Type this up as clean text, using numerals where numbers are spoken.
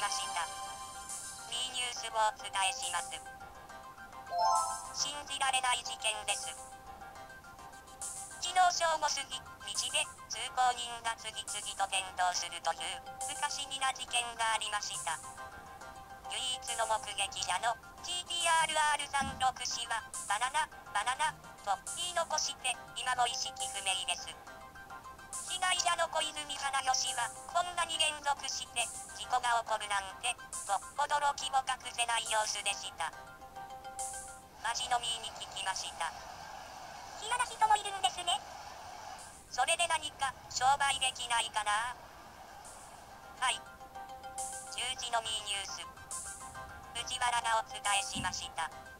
ました。B ニュースをお伝えします。信じられない事件です。昨日正午過ぎ、道で通行人が次々と転倒するという不可思議な事件がありました。唯一の目撃者の GTRR36 氏はバナナと言い残して今も意識不明です。被害者の小泉花代氏はこんなに連続して事故が起こるなんてと驚きを隠せない様子でした。街の民に聞きました。 嫌な人もいるんですね。 それで何か商売できないかな。はい。10時のミーニュース。藤原がお伝えしました。